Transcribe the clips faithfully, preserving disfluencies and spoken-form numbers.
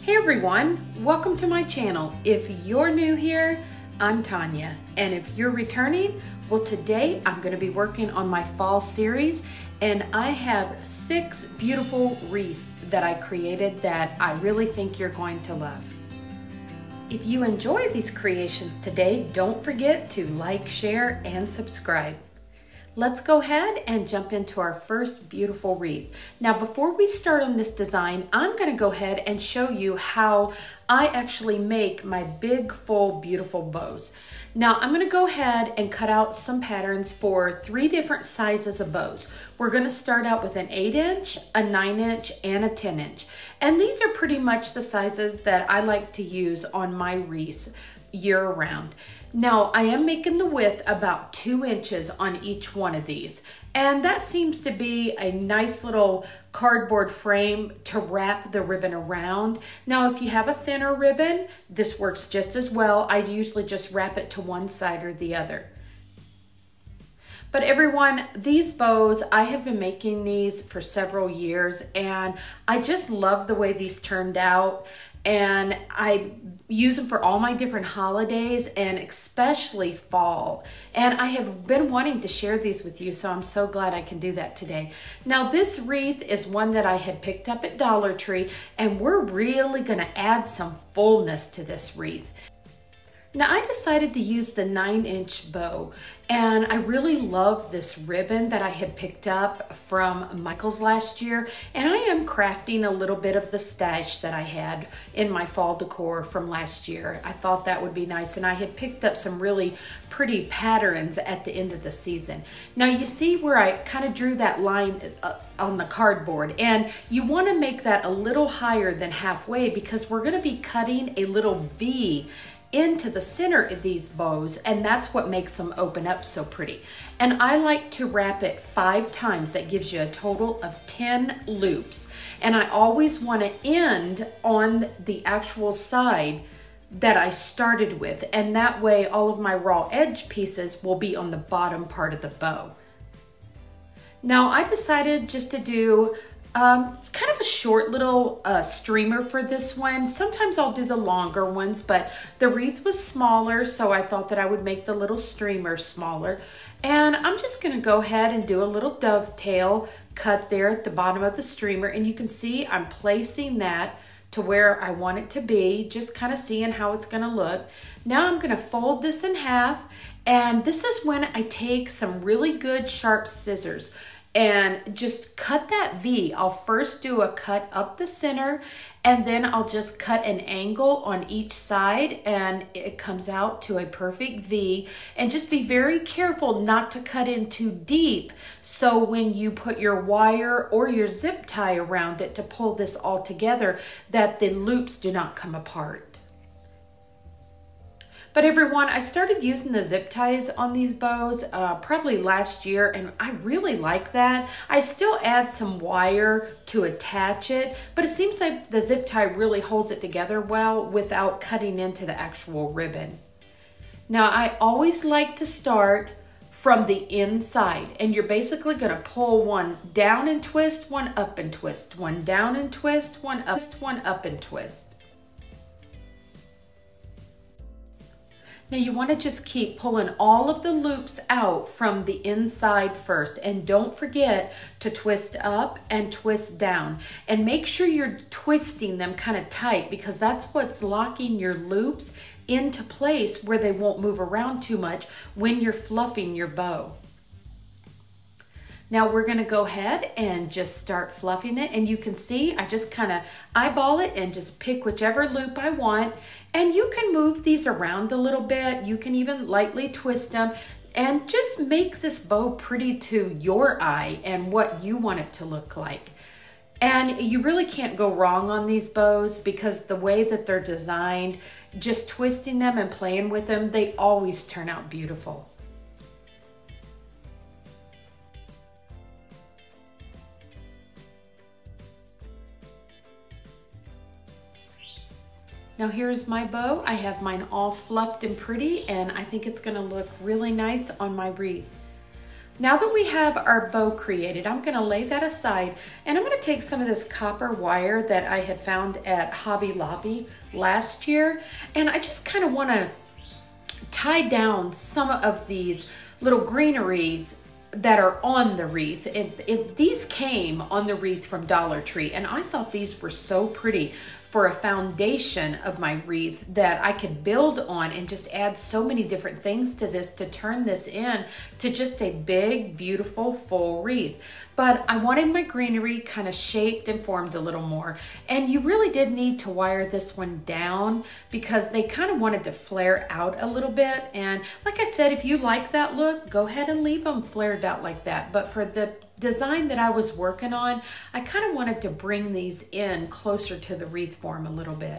Hey everyone, welcome to my channel. If you're new here, I'm Tanya, and if you're returning, well today I'm going to be working on my fall series, and I have six beautiful wreaths that I created that I really think you're going to love. If you enjoy these creations today, don't forget to like, share, and subscribe. Let's go ahead and jump into our first beautiful wreath. Now, before we start on this design, I'm going to go ahead and show you how I actually make my big, full, beautiful bows. Now, I'm going to go ahead and cut out some patterns for three different sizes of bows. We're going to start out with an eight inch, a nine inch, and a ten inch. And these are pretty much the sizes that I like to use on my wreaths year round. Now, I am making the width about two inches on each one of these, and that seems to be a nice little cardboard frame to wrap the ribbon around. Now, if you have a thinner ribbon, this works just as well. I usually just wrap it to one side or the other. But everyone, these bows, I have been making these for several years, and I just love the way these turned out. And I use them for all my different holidays and especially fall. And I have been wanting to share these with you, so I'm so glad I can do that today. Now, this wreath is one that I had picked up at Dollar Tree, and we're really going to add some fullness to this wreath. Now, I decided to use the nine inch bow, and I really love this ribbon that I had picked up from Michael's last year, and I am crafting a little bit of the stash that I had in my fall decor from last year. I thought that would be nice, and I had picked up some really pretty patterns at the end of the season. Now, you see where I kind of drew that line uh, on the cardboard, and you want to make that a little higher than halfway because we're going to be cutting a little V into the center of these bows, and that's what makes them open up so pretty. And I like to wrap it five times. That gives you a total of ten loops. And I always want to end on the actual side that I started with, and that way all of my raw edge pieces will be on the bottom part of the bow. Now, I decided just to do Um, kind of a short little uh, streamer for this one. Sometimes I'll do the longer ones, but the wreath was smaller, so I thought that I would make the little streamer smaller. And I'm just going to go ahead and do a little dovetail cut there at the bottom of the streamer, and you can see I'm placing that to where I want it to be, just kind of seeing how it's going to look. Now I'm going to fold this in half, and this is when I take some really good sharp scissors and just cut that V. I'll first do a cut up the center, and then I'll just cut an angle on each side, and it comes out to a perfect V. And just be very careful not to cut in too deep, so when you put your wire or your zip tie around it to pull this all together, that the loops do not come apart. But everyone, I started using the zip ties on these bows uh, probably last year, and I really like that. I still add some wire to attach it, but it seems like the zip tie really holds it together well without cutting into the actual ribbon. Now, I always like to start from the inside, and you're basically going to pull one down and twist, one up and twist, one down and twist, one up, one up and twist. Now you want to just keep pulling all of the loops out from the inside first, and don't forget to twist up and twist down, and make sure you're twisting them kind of tight because that's what's locking your loops into place where they won't move around too much when you're fluffing your bow. Now we're going to go ahead and just start fluffing it, and you can see I just kind of eyeball it and just pick whichever loop I want. And you can move these around a little bit. You can even lightly twist them and just make this bow pretty to your eye and what you want it to look like. And you really can't go wrong on these bows because the way that they're designed, just twisting them and playing with them, they always turn out beautiful. Now here's my bow. I have mine all fluffed and pretty, and I think it's going to look really nice on my wreath. Now that we have our bow created, I'm gonna lay that aside and I'm gonna take some of this copper wire that I had found at Hobby Lobby last year, and I just kind of wanna tie down some of these little greeneries that are on the wreath. It, it, these came on the wreath from Dollar Tree, and I thought these were so pretty for a foundation of my wreath that I could build on and just add so many different things to this to turn this in to just a big, beautiful, full wreath. But I wanted my greenery kind of shaped and formed a little more. And you really did need to wire this one down because they kind of wanted to flare out a little bit. And like I said, if you like that look, go ahead and leave them flared out like that. But for the design that I was working on, I kind of wanted to bring these in closer to the wreath form a little bit.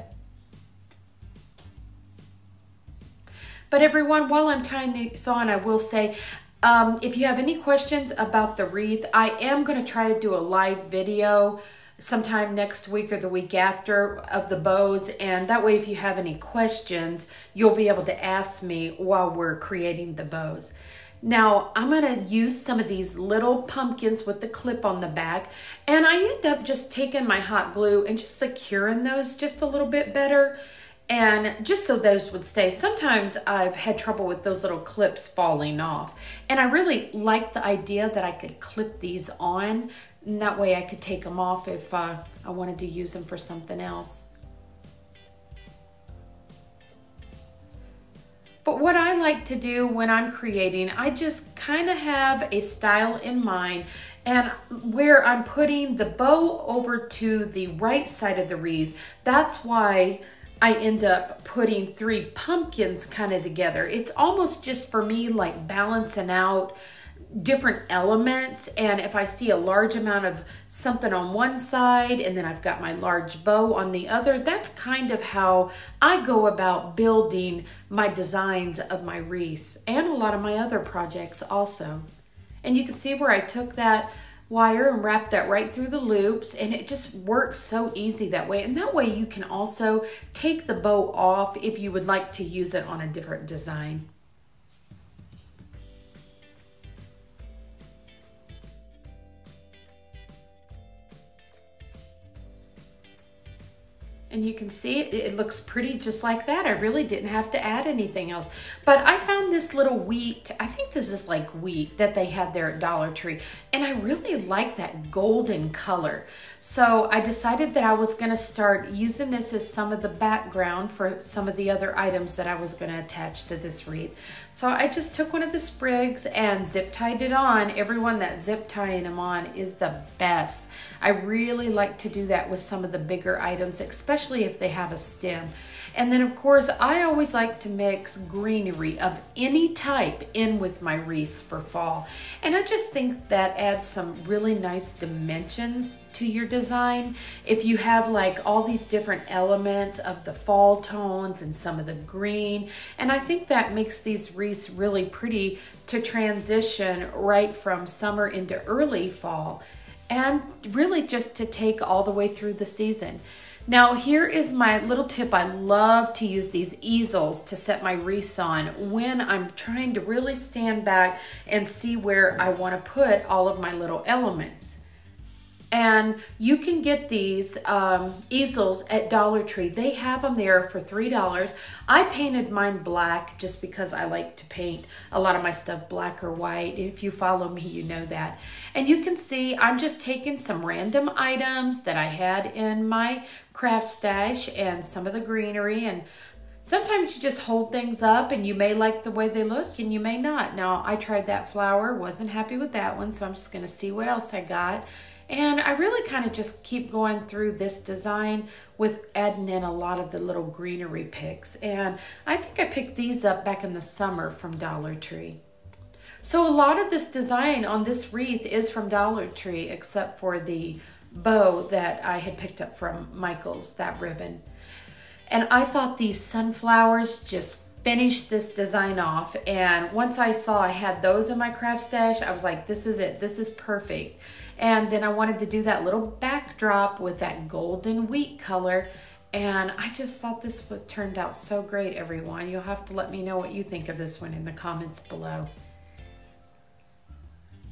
But everyone, while I'm tying these on, I will say, um, if you have any questions about the wreath, I am going to try to do a live video sometime next week or the week after of the bows, and that way if you have any questions, you'll be able to ask me while we're creating the bows. Now, I'm going to use some of these little pumpkins with the clip on the back, and I end up just taking my hot glue and just securing those just a little bit better, and just so those would stay. Sometimes I've had trouble with those little clips falling off, and I really like the idea that I could clip these on, and that way I could take them off if uh, I wanted to use them for something else. But what I like to do when I'm creating, I just kind of have a style in mind, and where I'm putting the bow over to the right side of the wreath, that's why I end up putting three pumpkins kind of together. It's almost just for me like balancing out different elements, and if I see a large amount of something on one side and then I've got my large bow on the other, that's kind of how I go about building my designs of my wreaths and a lot of my other projects also. And you can see where I took that wire and wrapped that right through the loops, and it just works so easy that way. And that way you can also take the bow off if you would like to use it on a different design. And you can see it, it looks pretty just like that. I really didn't have to add anything else. But I found this little wheat, I think this is like wheat that they had there at Dollar Tree. And I really like that golden color. So I decided that I was gonna start using this as some of the background for some of the other items that I was gonna attach to this wreath. So I just took one of the sprigs and zip tied it on. Everyone that zip tying them on is the best. I really like to do that with some of the bigger items, especially if they have a stem. And then of course, I always like to mix greenery of any type in with my wreaths for fall. And I just think that adds some really nice dimensions to your design. If you have like all these different elements of the fall tones and some of the green, and I think that makes these wreaths really pretty to transition right from summer into early fall, and really just to take all the way through the season. Now here is my little tip. I love to use these easels to set my wreaths on when I'm trying to really stand back and see where I want to put all of my little elements. And you can get these um, easels at Dollar Tree. They have them there for three dollars. I painted mine black just because I like to paint a lot of my stuff black or white. If you follow me, you know that. And you can see I'm just taking some random items that I had in my craft stash and some of the greenery, and sometimes you just hold things up and you may like the way they look and you may not. Now I tried that flower, wasn't happy with that one, so I'm just gonna see what else I got. And I really kind of just keep going through this design with adding in a lot of the little greenery picks. And I think I picked these up back in the summer from Dollar Tree. So a lot of this design on this wreath is from Dollar Tree, except for the bow that I had picked up from Michael's, that ribbon. And I thought these sunflowers just finished this design off. And once I saw I had those in my craft stash, I was like, this is it, this is perfect. And then I wanted to do that little backdrop with that golden wheat color. And I just thought this would turned out so great, everyone. You'll have to let me know what you think of this one in the comments below.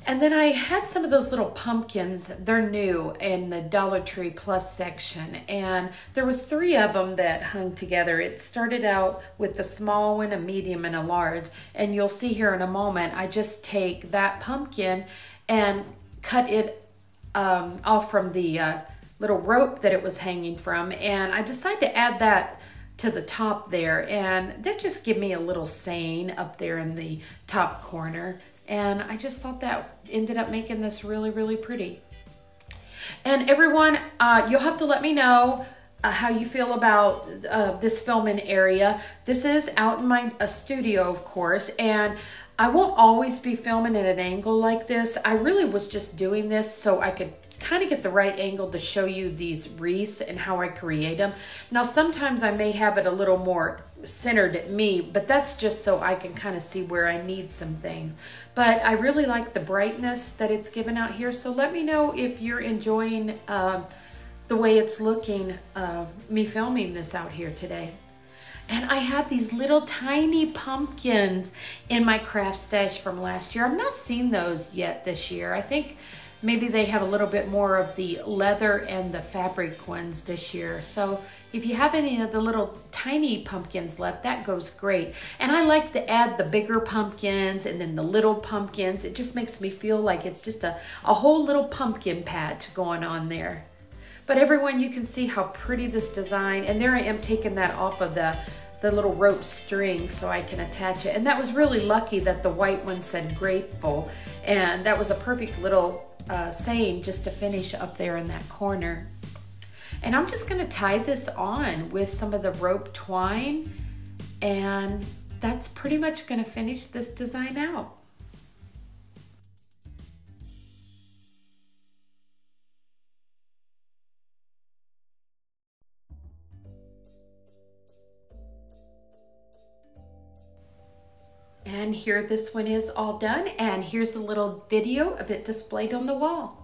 And then I had some of those little pumpkins. They're new in the Dollar Tree Plus section. And there was three of them that hung together. It started out with the small one, a medium, and a large. And you'll see here in a moment, I just take that pumpkin and cut it um, off from the uh, little rope that it was hanging from. And I decided to add that to the top there. And that just gave me a little saying up there in the top corner. And I just thought that ended up making this really, really pretty. And everyone, uh, you'll have to let me know uh, how you feel about uh, this filming area. This is out in my uh, studio, of course, and I won't always be filming at an angle like this. I really was just doing this so I could kind of get the right angle to show you these wreaths and how I create them. Now, sometimes I may have it a little more centered at me, but that's just so I can kind of see where I need some things. But I really like the brightness that it's given out here. So let me know if you're enjoying uh, the way it's looking, uh, me filming this out here today. And I had these little tiny pumpkins in my craft stash from last year. I've not seen those yet this year. I think maybe they have a little bit more of the leather and the fabric ones this year. So if you have any of the little tiny pumpkins left, that goes great. And I like to add the bigger pumpkins and then the little pumpkins. It just makes me feel like it's just a, a whole little pumpkin patch going on there. But everyone, you can see how pretty this design, and there I am taking that off of the, the little rope string so I can attach it. And that was really lucky that the white one said grateful. And that was a perfect little uh, saying just to finish up there in that corner. And I'm just gonna tie this on with some of the rope twine, and that's pretty much gonna finish this design out. And here this one is all done, and here's a little video of it displayed on the wall.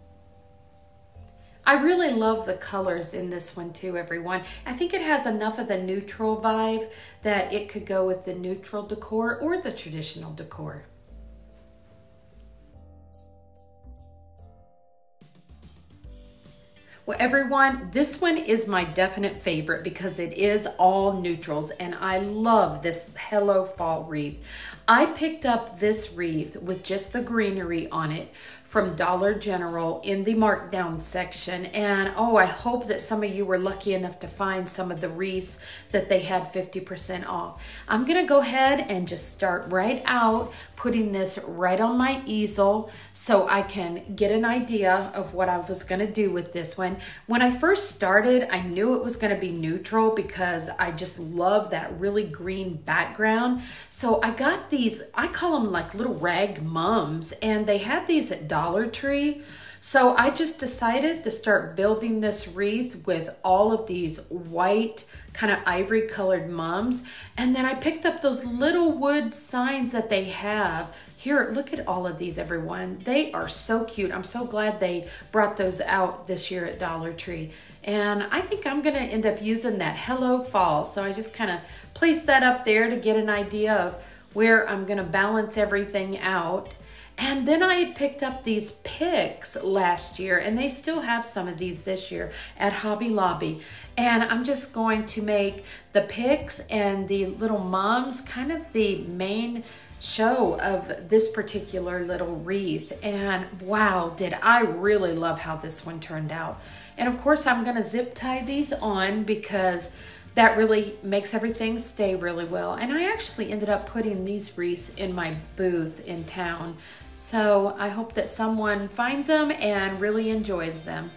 I really love the colors in this one too, everyone. I think it has enough of the neutral vibe that it could go with the neutral decor or the traditional decor. Well, everyone, this one is my definite favorite because it is all neutrals, and I love this Hello Fall wreath. I picked up this wreath with just the greenery on it from Dollar General in the markdown section. And oh, I hope that some of you were lucky enough to find some of the wreaths that they had fifty percent off. I'm gonna go ahead and just start right out putting this right on my easel so I can get an idea of what I was gonna do with this one. When I first started, I knew it was gonna be neutral because I just love that really green background. So I got these, I call them like little rag mums, and they had these at Dollar Tree. So I just decided to start building this wreath with all of these white kind of ivory colored mums. And then I picked up those little wood signs that they have. Here, look at all of these, everyone. They are so cute. I'm so glad they brought those out this year at Dollar Tree. And I think I'm gonna end up using that Hello Fall. So I just kind of placed that up there to get an idea of where I'm gonna balance everything out. And then I had picked up these picks last year, and they still have some of these this year at Hobby Lobby. And I'm just going to make the picks and the little mums kind of the main show of this particular little wreath. And wow, did I really love how this one turned out. And of course, I'm gonna zip tie these on because that really makes everything stay really well. And I actually ended up putting these wreaths in my booth in town. So I hope that someone finds them and really enjoys them.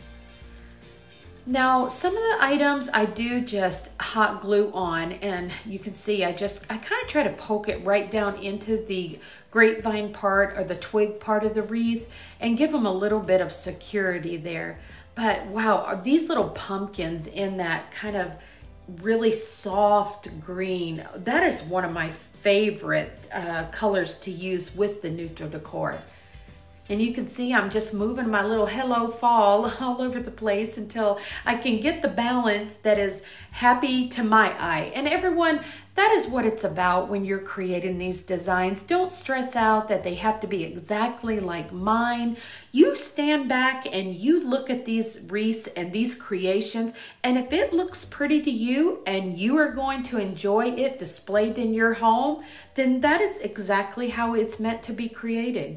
Now, some of the items I do just hot glue on, and you can see I just, I kind of try to poke it right down into the grapevine part or the twig part of the wreath and give them a little bit of security there. But wow, these little pumpkins in that kind of really soft green, that is one of my favorite uh, colors to use with the neutral decor. And you can see I'm just moving my little hello fall all over the place until I can get the balance that is happy to my eye. And everyone, that is what it's about when you're creating these designs. Don't stress out that they have to be exactly like mine. You stand back and you look at these wreaths and these creations, and if it looks pretty to you and you are going to enjoy it displayed in your home, then that is exactly how it's meant to be created.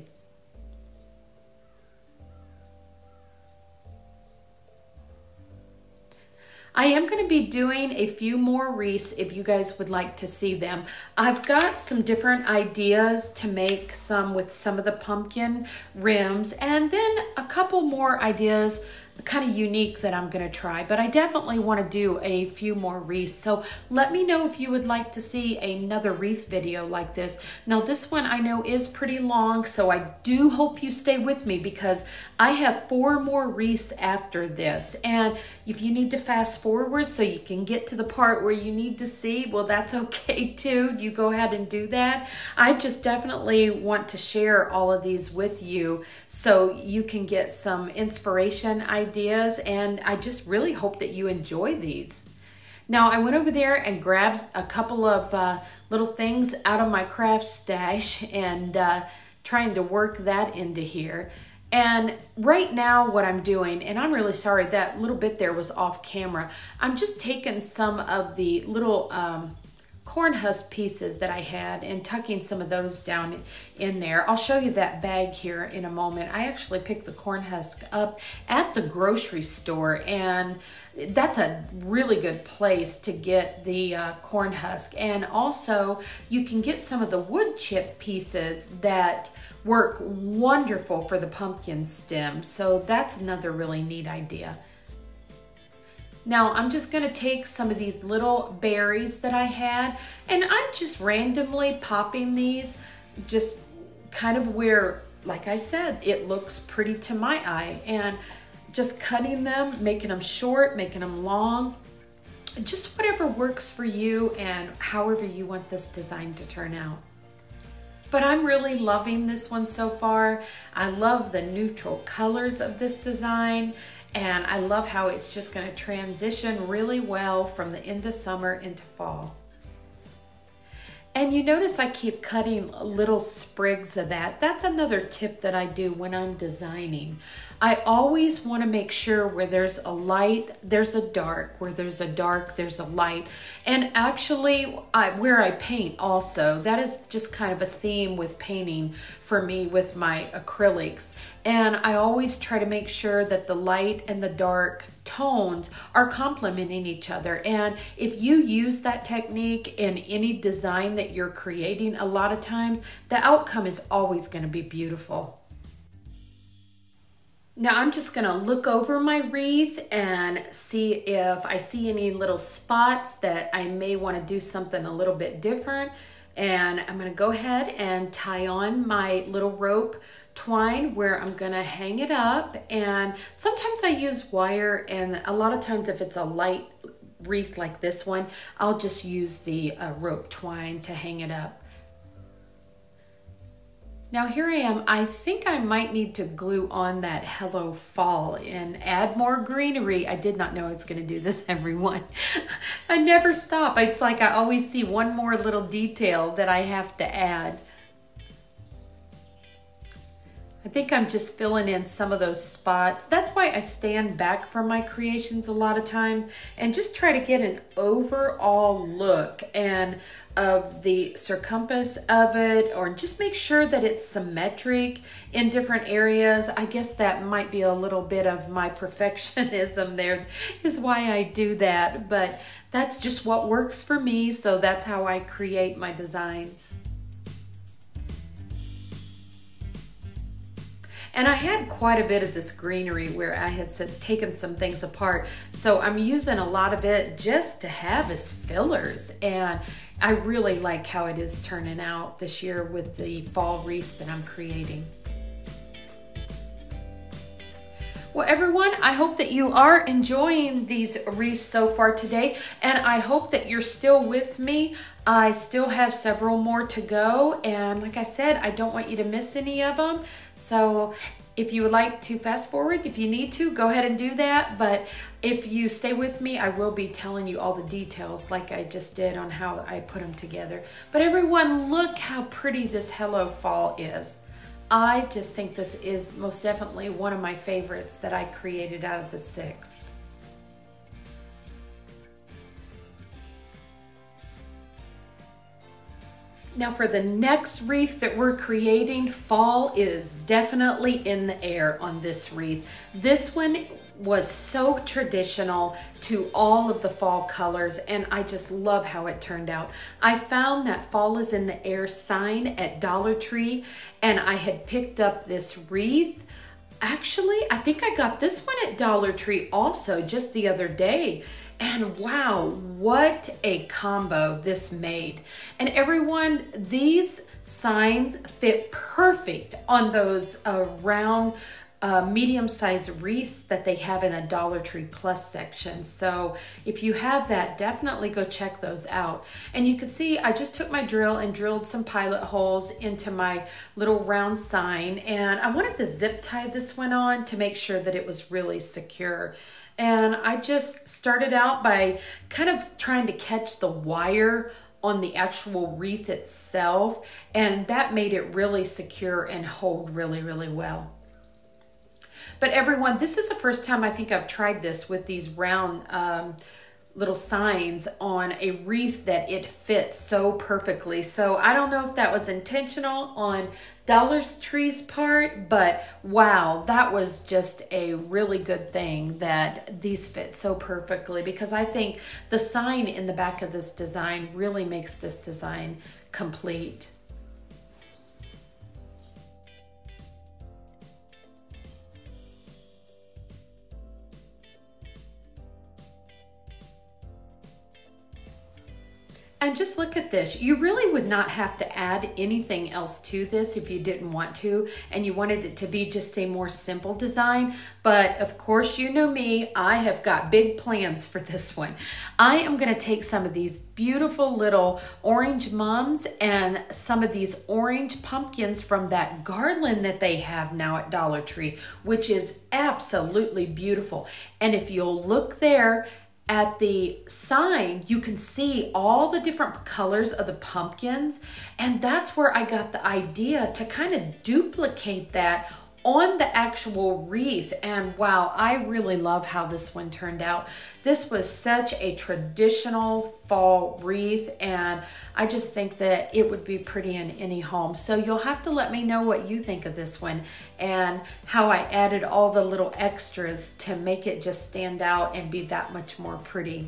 I am going to be doing a few more wreaths if you guys would like to see them. I've got some different ideas to make some with some of the pumpkin rims, and then a couple more ideas kind of unique that I'm going to try, but I definitely want to do a few more wreaths. So let me know if you would like to see another wreath video like this. Now this one I know is pretty long, so I do hope you stay with me because I have four more wreaths after this. And if you need to fast forward so you can get to the part where you need to see, well, that's okay too. You go ahead and do that. I just definitely want to share all of these with you so you can get some inspiration ideas, and I just really hope that you enjoy these. Now I went over there and grabbed a couple of uh, little things out of my craft stash and uh, trying to work that into here. And right now what I'm doing, and I'm really sorry that little bit there was off camera, I'm just taking some of the little um, corn husk pieces that I had and tucking some of those down in there. I'll show you that bag here in a moment. I actually picked the corn husk up at the grocery store, and that's a really good place to get the uh, corn husk. And also you can get some of the wood chip pieces that work wonderful for the pumpkin stem. So that's another really neat idea. Now I'm just gonna take some of these little berries that I had, and I'm just randomly popping these just kind of where, like I said, it looks pretty to my eye, and just cutting them, making them short, making them long, just whatever works for you and however you want this design to turn out. But I'm really loving this one so far. I love the neutral colors of this design, and I love how it's just going to transition really well from the end of summer into fall. And you notice I keep cutting little sprigs of that. That's another tip that I do when I'm designing. I always want to make sure where there's a light, there's a dark. Where there's a dark, there's a light. And actually, I, where I paint also, that is just kind of a theme with painting for me with my acrylics. And I always try to make sure that the light and the dark tones are complementing each other. And if you use that technique in any design that you're creating, a lot of times the outcome is always going to be beautiful. Now I'm just going to look over my wreath and see if I see any little spots that I may want to do something a little bit different. And I'm going to go ahead and tie on my little rope twine where I'm going to hang it up. And sometimes I use wire, and a lot of times if it's a light wreath like this one, I'll just use the uh, rope twine to hang it up. Now here I am. I think I might need to glue on that Hello Fall and add more greenery. I did not know I was going to do this, everyone. I never stop. It's like I always see one more little detail that I have to add. I think I'm just filling in some of those spots. That's why I stand back from my creations a lot of time and just try to get an overall look and of the circumference of it, or just make sure that it's symmetric in different areas. I guess that might be a little bit of my perfectionism there is why I do that, but that's just what works for me, so that's how I create my designs. And I had quite a bit of this greenery where I had taken some things apart, so I'm using a lot of it just to have as fillers. And I really like how it is turning out this year with the fall wreaths that I'm creating. Well, everyone, I hope that you are enjoying these wreaths so far today, and I hope that you're still with me. I still have several more to go, and like I said, I don't want you to miss any of them. So if you would like to fast forward, if you need to, go ahead and do that. But if you stay with me, I will be telling you all the details like I just did on how I put them together. But everyone, look how pretty this Hello Fall is. I just think this is most definitely one of my favorites that I created out of the six. Now for the next wreath that we're creating, fall is definitely in the air on this wreath. This one was so traditional to all of the fall colors, and I just love how it turned out. I found that fall is in the air sign at Dollar Tree, and I had picked up this wreath. Actually, I think I got this one at Dollar Tree also just the other day. And wow, what a combo this made. And everyone, these signs fit perfect on those uh, round uh, medium-sized wreaths that they have in a Dollar Tree Plus section. So if you have that, definitely go check those out. And you can see I just took my drill and drilled some pilot holes into my little round sign, and I wanted to zip tie this one on to make sure that it was really secure. And I just started out by kind of trying to catch the wire on the actual wreath itself, and that made it really secure and hold really, really well. But everyone, this is the first time I think I've tried this with these round um, little signs on a wreath that it fits so perfectly. So I don't know if that was intentional on Dollar Tree's part, but wow, that was just a really good thing that these fit so perfectly, because I think the sign in the back of this design really makes this design complete. And just look at this. You really would not have to add anything else to this if you didn't want to, and you wanted it to be just a more simple design. But of course, you know me, I have got big plans for this one. I am gonna take some of these beautiful little orange mums and some of these orange pumpkins from that garland that they have now at Dollar Tree, which is absolutely beautiful. And if you'll look there, at the sign, you can see all the different colors of the pumpkins, and that's where I got the idea to kind of duplicate that on the actual wreath. And wow, I really love how this one turned out. This was such a traditional fall wreath, and I just think that it would be pretty in any home. So you'll have to let me know what you think of this one and how I added all the little extras to make it just stand out and be that much more pretty.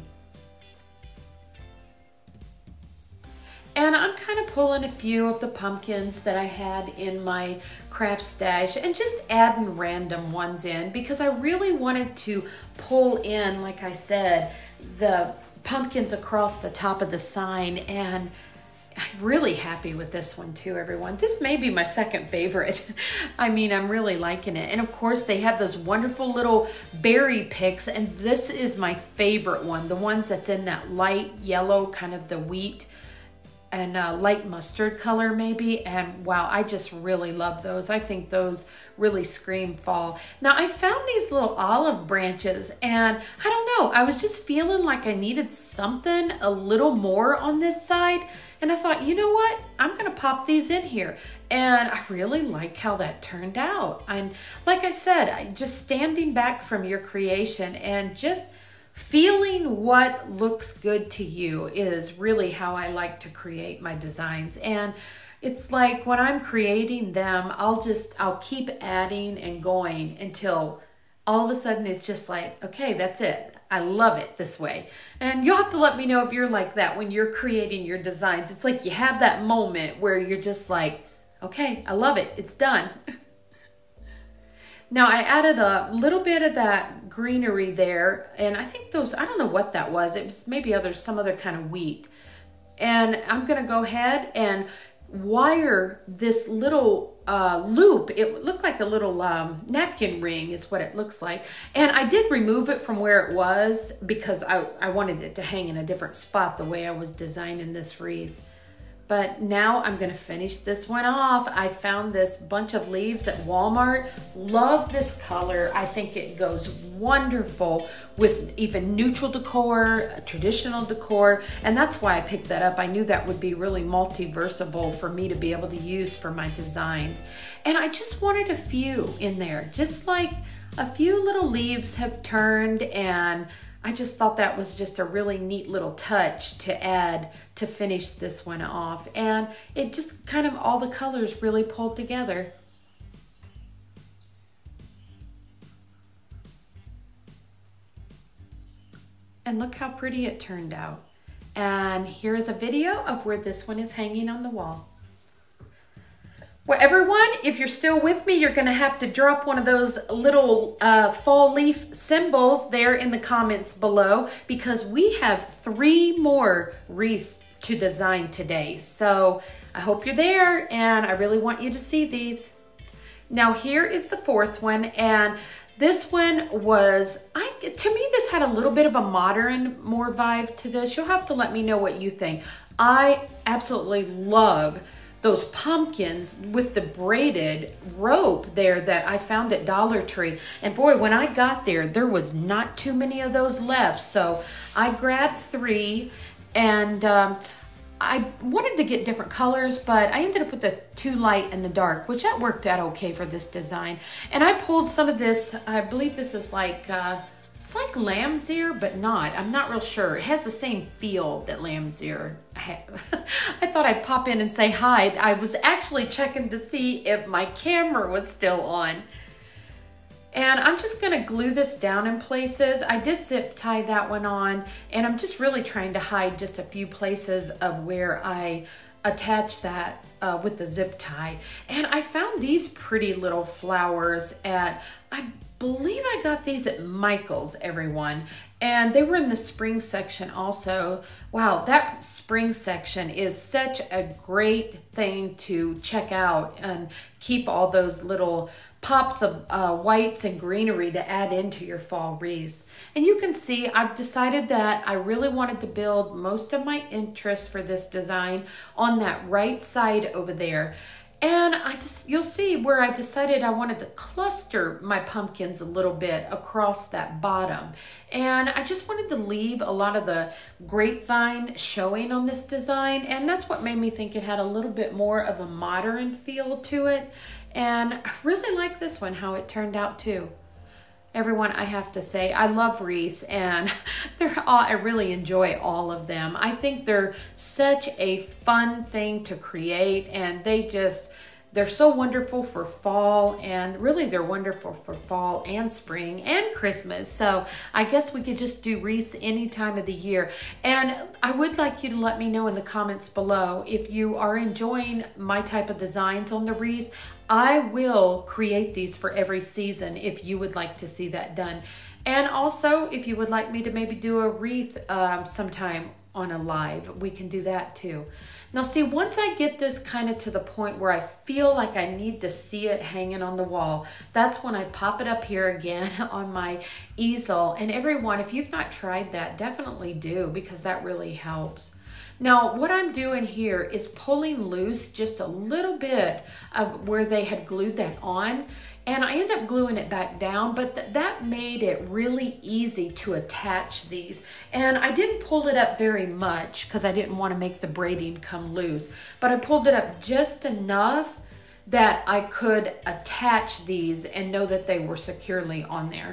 And I'm kind of pulling a few of the pumpkins that I had in my craft stash and just adding random ones in, because I really wanted to pull in, like I said, the pumpkins across the top of the sign. And I'm really happy with this one too, everyone. This may be my second favorite. I mean, I'm really liking it. And of course, they have those wonderful little berry picks, and this is my favorite one, the ones that's in that light yellow, kind of the wheat and uh, light mustard color maybe. And wow, I just really love those. I think those really scream fall. Now I found these little olive branches, and I don't know, I was just feeling like I needed something a little more on this side, and I thought, you know what, I'm gonna pop these in here. And I really like how that turned out. And like I said, I just standing back from your creation and just feeling what looks good to you is really how I like to create my designs. And it's like when I'm creating them, I'll just, I'll keep adding and going until all of a sudden it's just like, okay, that's it. I love it this way. And you'll have to let me know if you're like that when you're creating your designs. It's like you have that moment where you're just like, okay, I love it. It's done. Now I added a little bit of that greenery there, and I think those, I don't know what that was. It was maybe other, some other kind of wheat. And I'm gonna go ahead and wire this little uh, loop. It looked like a little um, napkin ring is what it looks like. And I did remove it from where it was because I, I wanted it to hang in a different spot the way I was designing this wreath. But now I'm gonna finish this one off. I found this bunch of leaves at Walmart. Love this color. I think it goes wonderful with even neutral decor, traditional decor, and that's why I picked that up. I knew that would be really multi-versatile for me to be able to use for my designs. And I just wanted a few in there, just like a few little leaves have turned, and I just thought that was just a really neat little touch to add to finish this one off. And it just kind of, all the colors really pulled together. And look how pretty it turned out. And here's a video of where this one is hanging on the wall. Well, everyone, if you're still with me, you're gonna have to drop one of those little uh, fall leaf symbols there in the comments below, because we have three more wreaths to design today. So I hope you're there, and I really want you to see these. Now here is the fourth one, and this one was, I to me, this had a little bit of a modern more vibe to this. You'll have to let me know what you think. I absolutely love those pumpkins with the braided rope there that I found at Dollar Tree. And boy, when I got there, there was not too many of those left. So I grabbed three, and um, I wanted to get different colors, but I ended up with the two light and the dark, which that worked out okay for this design. And I pulled some of this, I believe this is like, uh, it's like lamb's ear, but not. I'm not real sure. It has the same feel that lamb's ear. I, I thought I'd pop in and say hi. I was actually checking to see if my camera was still on. And I'm just gonna glue this down in places. I did zip tie that one on, and I'm just really trying to hide just a few places of where I attach that uh, with the zip tie. And I found these pretty little flowers at, I believe I got these at Michael's, everyone. And they were in the spring section also. Wow, that spring section is such a great thing to check out and keep all those little pops of uh, whites and greenery to add into your fall wreaths. And you can see I've decided that I really wanted to build most of my interest for this design on that right side over there. And I just, you'll see where I decided I wanted to cluster my pumpkins a little bit across that bottom. And I just wanted to leave a lot of the grapevine showing on this design. And that's what made me think it had a little bit more of a modern feel to it. And I really like this one, how it turned out too. Everyone, I have to say, I love wreaths, and they're all, I really enjoy all of them. I think they're such a fun thing to create, and they just, they're so wonderful for fall, and really they're wonderful for fall and spring and Christmas. So I guess we could just do wreaths any time of the year. And I would like you to let me know in the comments below if you are enjoying my type of designs on the wreaths. I will create these for every season if you would like to see that done. And also, if you would like me to maybe do a wreath um, sometime on a live, we can do that too. Now see, once I get this kind of to the point where I feel like I need to see it hanging on the wall, that's when I pop it up here again on my easel. And everyone, if you've not tried that, definitely do, because that really helps. Now, what I'm doing here is pulling loose just a little bit of where they had glued that on, and I end up gluing it back down, but th that made it really easy to attach these. And I didn't pull it up very much because I didn't want to make the braiding come loose, but I pulled it up just enough that I could attach these and know that they were securely on there.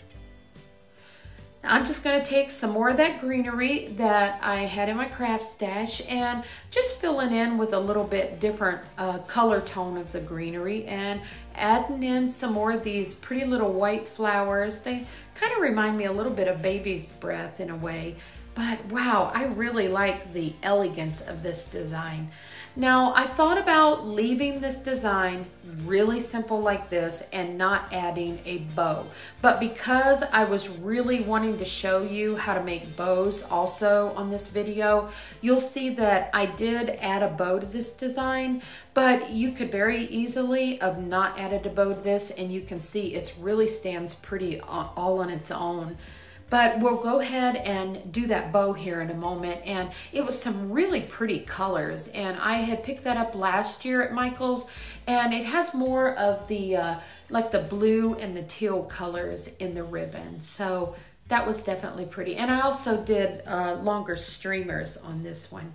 I'm just going to take some more of that greenery that I had in my craft stash and just filling in with a little bit different uh, color tone of the greenery, and adding in some more of these pretty little white flowers. They kind of remind me a little bit of baby's breath in a way, but wow, I really like the elegance of this design. Now, I thought about leaving this design really simple like this and not adding a bow. But because I was really wanting to show you how to make bows also on this video, you'll see that I did add a bow to this design, but you could very easily have not added a bow to this, and you can see it really stands pretty all on its own. But we'll go ahead and do that bow here in a moment. And it was some really pretty colors. And I had picked that up last year at Michael's. And it has more of the, uh, like the blue and the teal colors in the ribbon. So that was definitely pretty. And I also did uh, longer streamers on this one.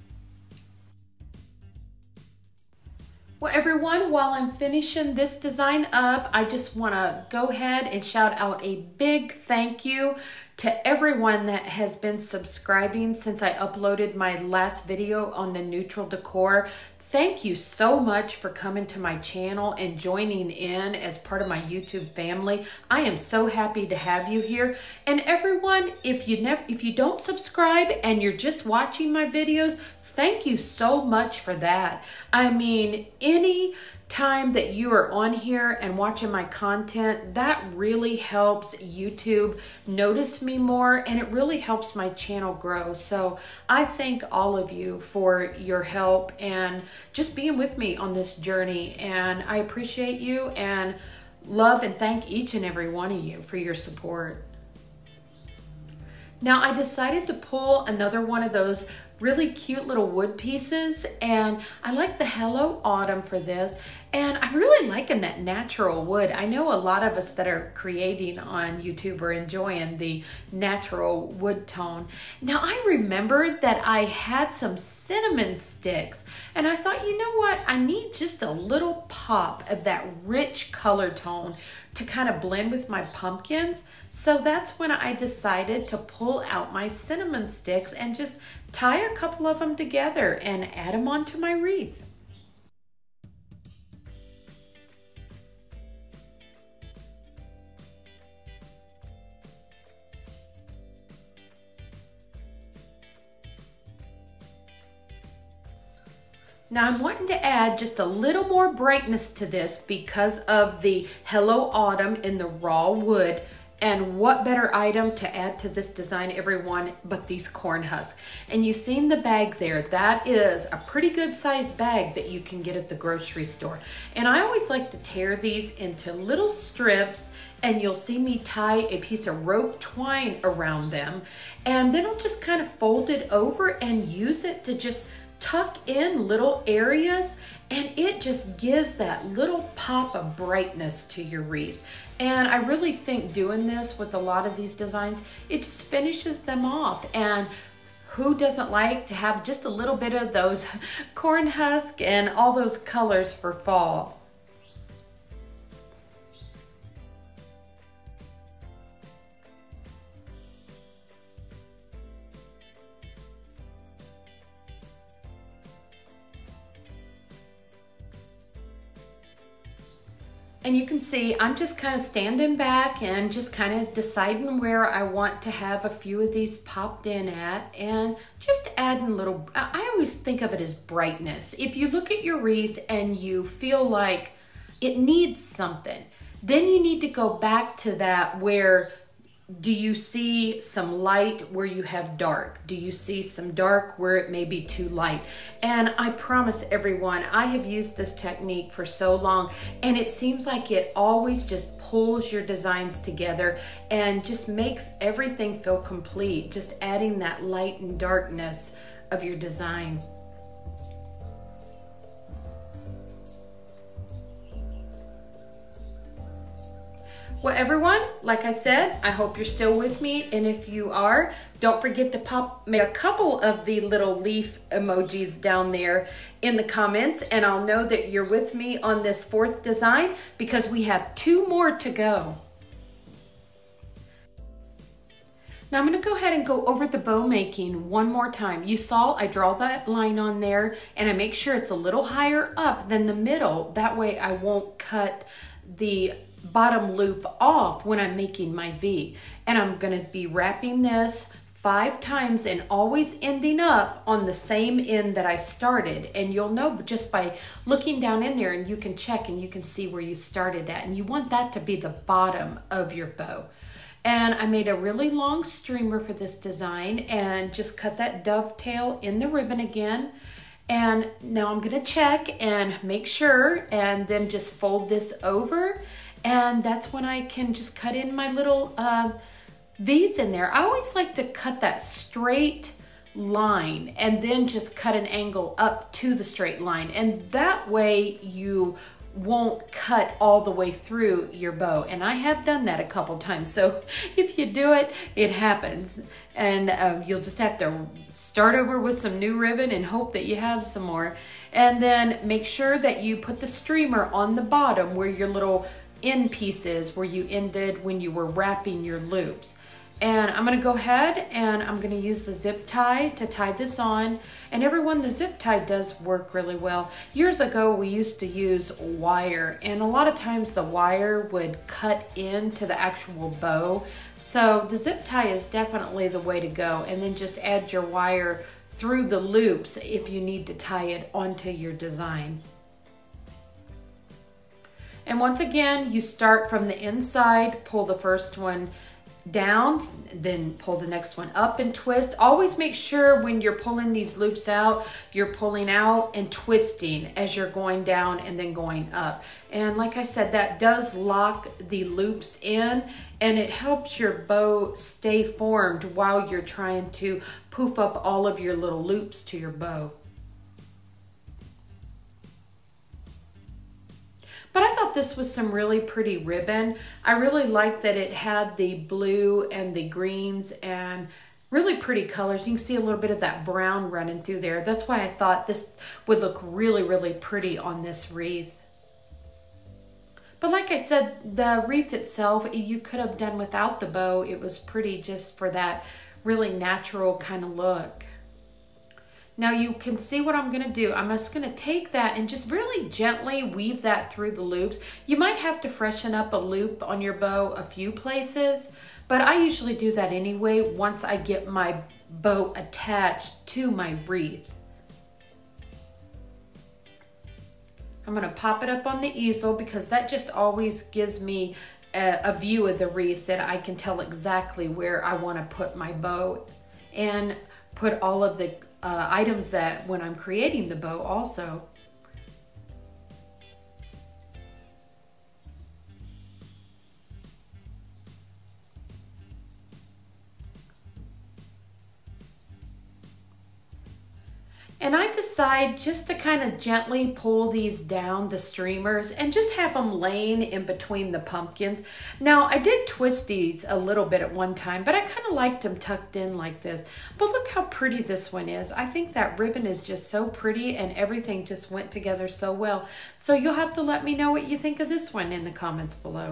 Well, everyone, while I'm finishing this design up, I just want to go ahead and shout out a big thank you to everyone that has been subscribing since I uploaded my last video on the neutral decor. Thank you so much for coming to my channel and joining in as part of my YouTube family. I am so happy to have you here. And everyone, if you never, if you don't subscribe and you're just watching my videos, thank you so much for that. I mean, any time that you are on here and watching my content, that really helps YouTube notice me more, and it really helps my channel grow. So I thank all of you for your help and just being with me on this journey. And I appreciate you and love and thank each and every one of you for your support. Now, I decided to pull another one of those really cute little wood pieces, and I like the Hello Autumn for this, and I'm really liking that natural wood. I know a lot of us that are creating on YouTube are enjoying the natural wood tone. Now, I remembered that I had some cinnamon sticks, and I thought, you know what, I need just a little pop of that rich color tone to kind of blend with my pumpkins. So that's when I decided to pull out my cinnamon sticks and just tie a couple of them together and add them onto my wreath. Now I'm wanting to add just a little more brightness to this because of the Hello Autumn in the raw wood. And what better item to add to this design, everyone, but these corn husks. And you've seen the bag there. That is a pretty good sized bag that you can get at the grocery store. And I always like to tear these into little strips, and you'll see me tie a piece of rope twine around them. And then I'll just kind of fold it over and use it to just tuck in little areas, and it just gives that little pop of brightness to your wreath. And I really think doing this with a lot of these designs, it just finishes them off. And who doesn't like to have just a little bit of those corn husk and all those colors for fall? And you can see I'm just kind of standing back and just kind of deciding where I want to have a few of these popped in at, and just adding little, I always think of it as brightness. If you look at your wreath and you feel like it needs something, then you need to go back to that. Where do you see some light where you have dark? Do you see some dark where it may be too light? And I promise everyone, I have used this technique for so long, and it seems like it always just pulls your designs together and just makes everything feel complete, just adding that light and darkness of your design. Well, everyone, like I said, I hope you're still with me. And if you are, don't forget to pop me a couple of the little leaf emojis down there in the comments, and I'll know that you're with me on this fourth design, because we have two more to go. Now I'm going to go ahead and go over the bow making one more time. You saw I draw that line on there, and I make sure it's a little higher up than the middle. That way I won't cut the bottom loop off when I'm making my V. And I'm going to be wrapping this five times and always ending up on the same end that I started. And you'll know just by looking down in there, and you can check and you can see where you started at. And you want that to be the bottom of your bow. And I made a really long streamer for this design and just cut that dovetail in the ribbon again. And now I'm gonna check and make sure, and then just fold this over. And that's when I can just cut in my little uh, V's in there. I always like to cut that straight line and then just cut an angle up to the straight line. And that way you won't cut all the way through your bow. And I have done that a couple times. So if you do it, it happens. And uh, you'll just have to start over with some new ribbon and hope that you have some more. And then make sure that you put the streamer on the bottom where your little end pieces, where you ended when you were wrapping your loops. And I'm gonna go ahead and I'm gonna use the zip tie to tie this on. And everyone, the zip tie does work really well. Years ago, we used to use wire, and a lot of times the wire would cut into the actual bow. So the zip tie is definitely the way to go. And then just add your wire through the loops if you need to tie it onto your design. And once again, you start from the inside, pull the first one down, then pull the next one up and twist. Always make sure when you're pulling these loops out, you're pulling out and twisting as you're going down and then going up. And like I said, that does lock the loops in, and it helps your bow stay formed while you're trying to poof up all of your little loops to your bow. But I thought this was some really pretty ribbon. I really liked that it had the blue and the greens and really pretty colors. You can see a little bit of that brown running through there. That's why I thought this would look really, really pretty on this wreath. But like I said, the wreath itself, you could have done without the bow. It was pretty just for that really natural kind of look. Now you can see what I'm gonna do. I'm just gonna take that and just really gently weave that through the loops. You might have to freshen up a loop on your bow a few places, but I usually do that anyway once I get my bow attached to my wreath. I'm gonna pop it up on the easel because that just always gives me a, a view of the wreath that I can tell exactly where I wanna put my bow and put all of the Uh, items that when I'm creating the bow also. And I decide just to kind of gently pull these down, the streamers, and just have them laying in between the pumpkins. Now, I did twist these a little bit at one time, but I kind of liked them tucked in like this. But look how pretty this one is. I think that ribbon is just so pretty, and everything just went together so well. So you'll have to let me know what you think of this one in the comments below.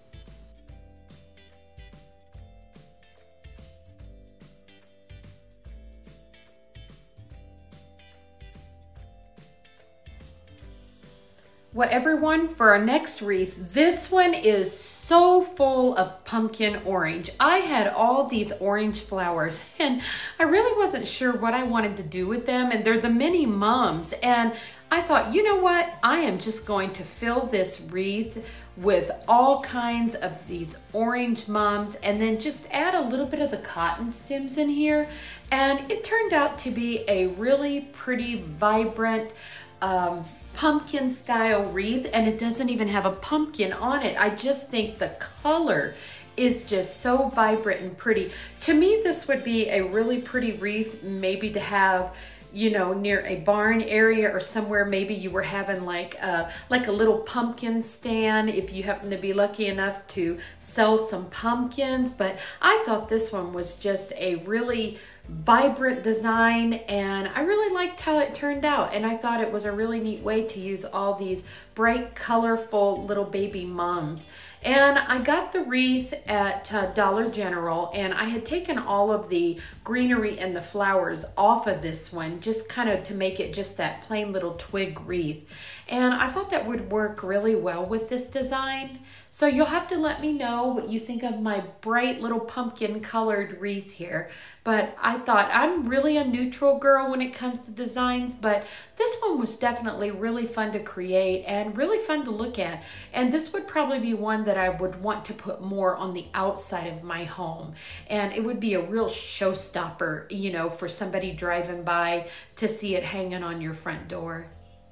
Well, everyone, for our next wreath, this one is so full of pumpkin orange. I had all these orange flowers, and I really wasn't sure what I wanted to do with them, and they're the mini mums. And I thought, you know what? I am just going to fill this wreath with all kinds of these orange mums, and then just add a little bit of the cotton stems in here. And it turned out to be a really pretty, vibrant, um, pumpkin style wreath, and it doesn't even have a pumpkin on it. I just think the color is just so vibrant and pretty. To me, this would be a really pretty wreath, maybe to have, you know, near a barn area or somewhere. Maybe you were having like a, like a little pumpkin stand if you happen to be lucky enough to sell some pumpkins. But I thought this one was just a really vibrant design, and I really liked how it turned out, and I thought it was a really neat way to use all these bright, colorful little baby mums. And I got the wreath at uh, Dollar General, and I had taken all of the greenery and the flowers off of this one, just kind of to make it just that plain little twig wreath. And I thought that would work really well with this design. So you'll have to let me know what you think of my bright little pumpkin colored wreath here. but I thought I'm really a neutral girl when it comes to designs, but this one was definitely really fun to create and really fun to look at. And this would probably be one that I would want to put more on the outside of my home. And it would be a real showstopper, you know, for somebody driving by to see it hanging on your front door.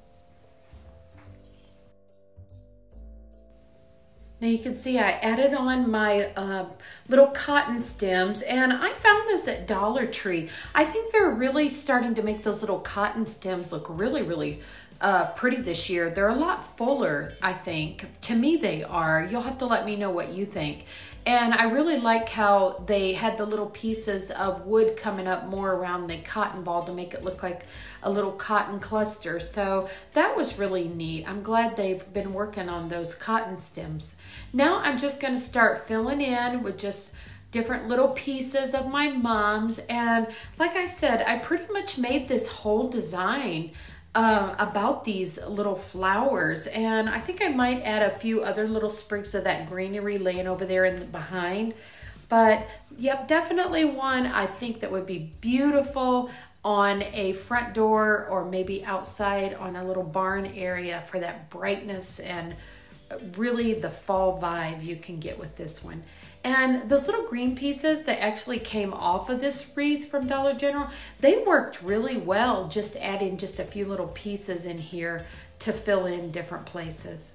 Now you can see I added on my uh, little cotton stems, and I found those at Dollar Tree. I think they're really starting to make those little cotton stems look really, really uh, pretty this year. They're a lot fuller, I think. To me they are. You'll have to let me know what you think. And I really like how they had the little pieces of wood coming up more around the cotton ball to make it look like a little cotton cluster. So that was really neat. I'm glad they've been working on those cotton stems. Now I'm just going to start filling in with just different little pieces of my mums. And like I said, I pretty much made this whole design Um, about these little flowers, and I think I might add a few other little sprigs of that greenery laying over there in the behind. But yep, definitely one I think that would be beautiful on a front door or maybe outside on a little barn area for that brightness and really the fall vibe you can get with this one. And those little green pieces that actually came off of this wreath from Dollar General, they worked really well, just adding just a few little pieces in here to fill in different places.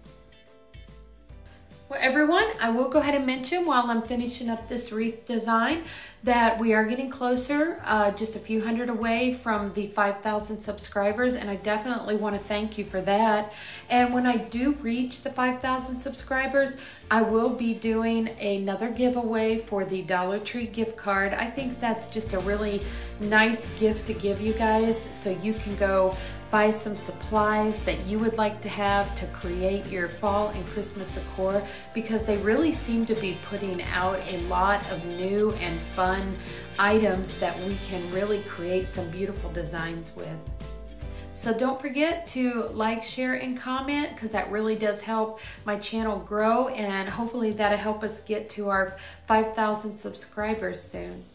Well, everyone, I will go ahead and mention while I'm finishing up this wreath design that we are getting closer, uh, just a few hundred away from the five thousand subscribers, and I definitely want to thank you for that. And when I do reach the five thousand subscribers, I will be doing another giveaway for the Dollar Tree gift card. I think that's just a really nice gift to give you guys, so you can go buy some supplies that you would like to have to create your fall and Christmas decor, because they really seem to be putting out a lot of new and fun items that we can really create some beautiful designs with. So don't forget to like, share, and comment, because that really does help my channel grow, and hopefully that'll help us get to our five thousand subscribers soon.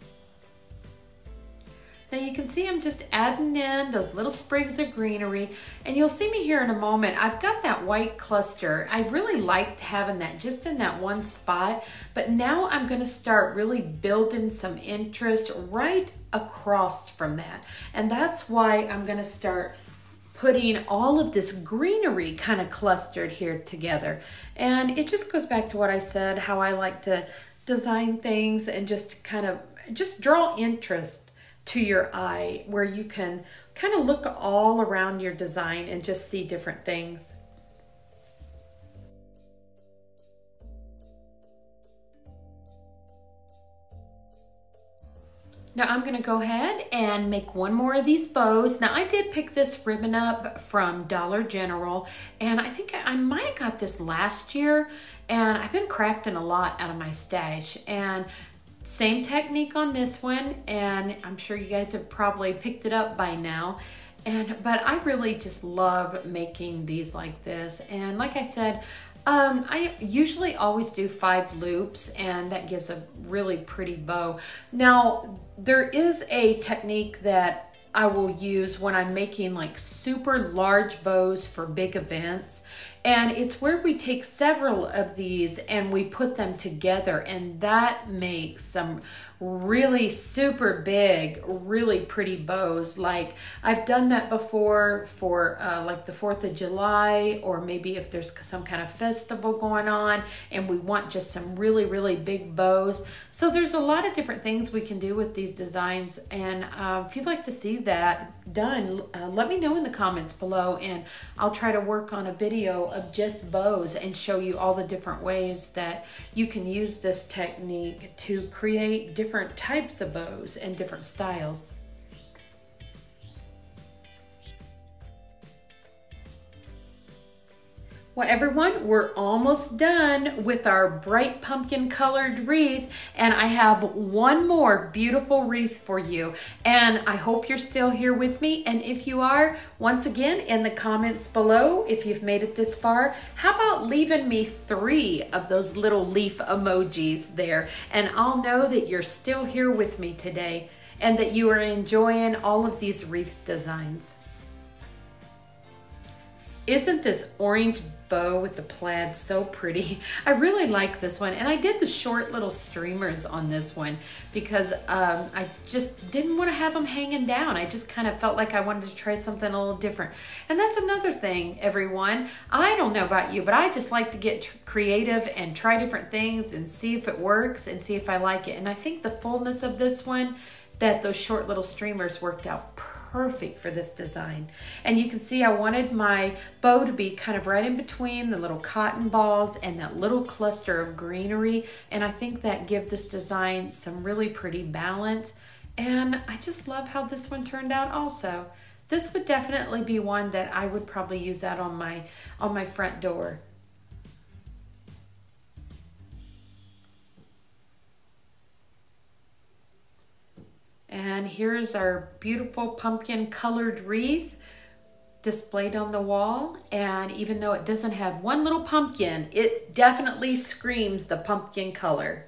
Now you can see I'm just adding in those little sprigs of greenery, and you'll see me here in a moment. I've got that white cluster. I really liked having that just in that one spot, but now I'm going to start really building some interest right across from that. And that's why I'm going to start putting all of this greenery kind of clustered here together. And it just goes back to what I said, how I like to design things and just kind of just draw interest to your eye, where you can kind of look all around your design and just see different things. Now I'm going to go ahead and make one more of these bows. Now I did pick this ribbon up from Dollar General, and I think I might have got this last year, and I've been crafting a lot out of my stash. And same technique on this one, and I'm sure you guys have probably picked it up by now. And but I really just love making these like this. And like I said, um, I usually always do five loops, and that gives a really pretty bow. Now there is a technique that I will use when I'm making like super large bows for big events. And it's where we take several of these and we put them together, and that makes some really super big, really pretty bows. Like I've done that before for uh, like the fourth of July, or maybe if there's some kind of festival going on and we want just some really, really big bows. So there's a lot of different things we can do with these designs. And uh, if you'd like to see that done, uh, let me know in the comments below, and I'll try to work on a video of just bows and show you all the different ways that you can use this technique to create different types of bows and different styles. Well, everyone, we're almost done with our bright pumpkin colored wreath, and I have one more beautiful wreath for you. And I hope you're still here with me. And if you are, once again, in the comments below, if you've made it this far, how about leaving me three of those little leaf emojis there? And I'll know that you're still here with me today and that you are enjoying all of these wreath designs. Isn't this orange bow with the plaid so pretty? I really like this one, and I did the short little streamers on this one because um, I just didn't want to have them hanging down. I just kind of felt like I wanted to try something a little different. And that's another thing, everyone. I don't know about you, but I just like to get creative and try different things and see if it works and see if I like it. And I think the fullness of this one, that those short little streamers worked out perfect. Perfect for this design. And you can see I wanted my bow to be kind of right in between the little cotton balls and that little cluster of greenery, and I think that gives this design some really pretty balance. And I just love how this one turned out also. This would definitely be one that I would probably use out on my on my front door. And here's our beautiful pumpkin colored wreath displayed on the wall. And even though it doesn't have one little pumpkin, it definitely screams the pumpkin color.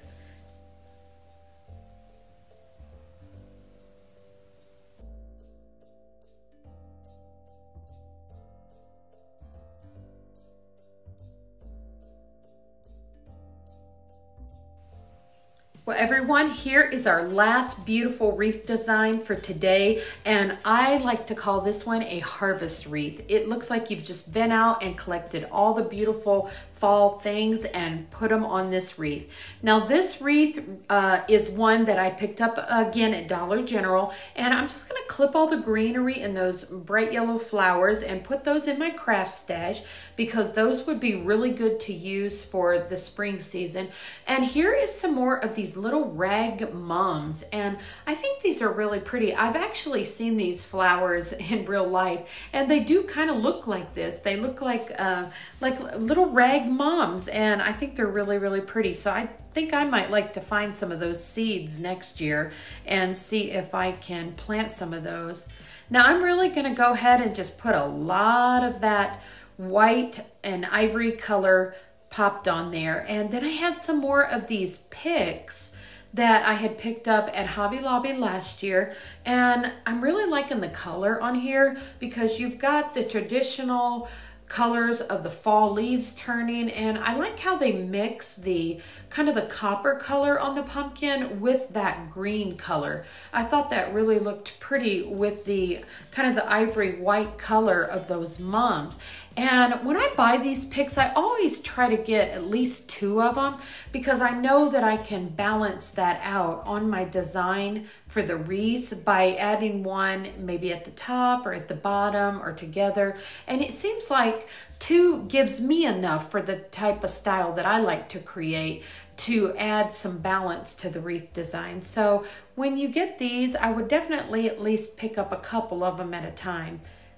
Well, everyone, here is our last beautiful wreath design for today, and I like to call this one a harvest wreath. It looks like you've just been out and collected all the beautiful fall things and put them on this wreath. Now, this wreath uh, is one that I picked up again at Dollar General, and I'm just going to clip all the greenery and those bright yellow flowers and put those in my craft stash because those would be really good to use for the spring season. And here is some more of these little rag mums, and I think these are really pretty. I've actually seen these flowers in real life, and they do kind of look like this. They look like uh, like little rag mums, and I think they're really, really pretty. So I think I might like to find some of those seeds next year and see if I can plant some of those. Now I'm really going to go ahead and just put a lot of that white and ivory color popped on there. And then I had some more of these picks that I had picked up at Hobby Lobby last year. And I'm really liking the color on here because you've got the traditional colors of the fall leaves turning, and I like how they mix the kind of the copper color on the pumpkin with that green color. I thought that really looked pretty with the kind of the ivory white color of those mums. And when I buy these picks, I always try to get at least two of them because I know that I can balance that out on my design for the wreaths by adding one maybe at the top or at the bottom or together. And it seems like two gives me enough for the type of style that I like to create to add some balance to the wreath design. So when you get these, I would definitely at least pick up a couple of them at a time.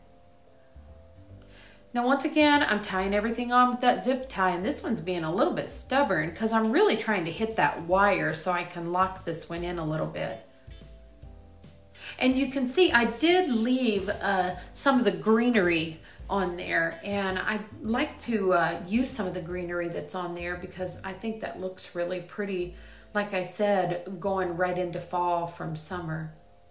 Now, once again, I'm tying everything on with that zip tie, and this one's being a little bit stubborn because I'm really trying to hit that wire so I can lock this one in a little bit. And you can see I did leave uh, some of the greenery on there, and I like to uh, use some of the greenery that's on there because I think that looks really pretty, like I said, going right into fall from summer.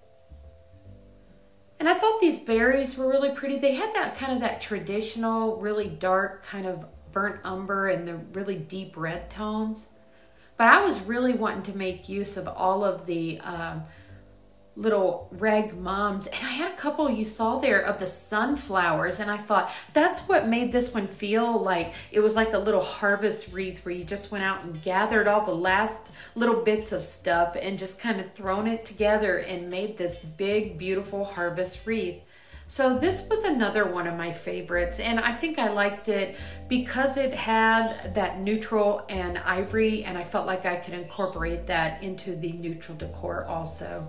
And I thought these berries were really pretty. They had that kind of that traditional, really dark kind of burnt umber and the really deep red tones. But I was really wanting to make use of all of the um, little rag mums. And I had a couple you saw there of the sunflowers. And I thought that's what made this one feel like it was like a little harvest wreath where you just went out and gathered all the last little bits of stuff and just kind of thrown it together and made this big, beautiful harvest wreath. So this was another one of my favorites, and I think I liked it because it had that neutral and ivory, and I felt like I could incorporate that into the neutral decor also.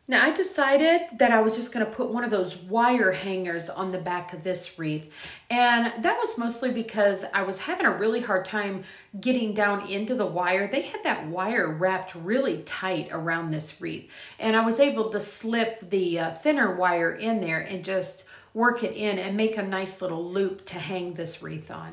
Now I decided that I was just going to put one of those wire hangers on the back of this wreath. And that was mostly because I was having a really hard time getting down into the wire. They had that wire wrapped really tight around this wreath. And I was able to slip the uh, thinner wire in there and just work it in and make a nice little loop to hang this wreath on.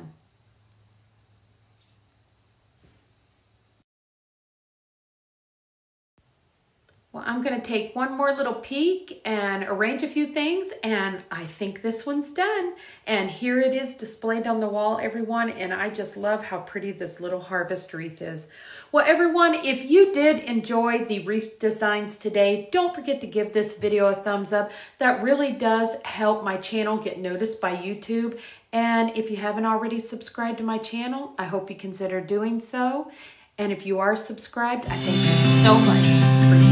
Well, I'm going to take one more little peek and arrange a few things, and I think this one's done. And here it is displayed on the wall, everyone, and I just love how pretty this little harvest wreath is. Well, everyone, if you did enjoy the wreath designs today, don't forget to give this video a thumbs up. That really does help my channel get noticed by YouTube. And if you haven't already subscribed to my channel, I hope you consider doing so. And if you are subscribed, I thank you so much for